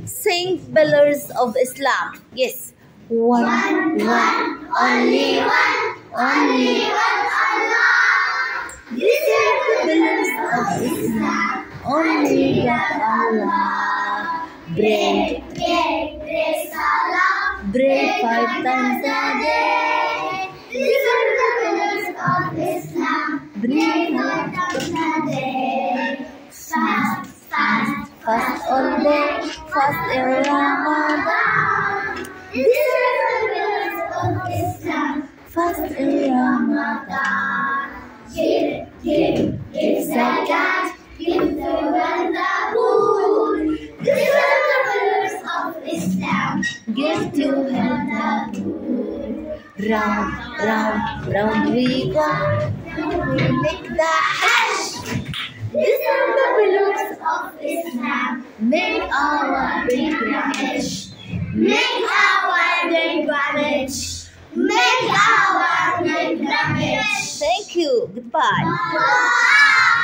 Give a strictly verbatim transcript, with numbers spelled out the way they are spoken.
Sing pillars of Islam. Yes. One, one, one, only one, only one Allah. These are the pillars of Islam. Only one Allah. Pray, pray, pray Salah. Pray five times a day. These are the pillars of Islam. Pray five times a day. Fast, fast, fast all day. Fast in Ramadan. These are the pillars of Islam. Fast in Ramadan. Give, give, give zakat. Give the one the poor. These are the pillars of Islam. Give to him the poor. Round, round, round we go. We make the Hajj. These are the pillars of Islam. Make our pilgrimage. Make our pilgrimage. Make our pilgrimage. Thank you. Goodbye.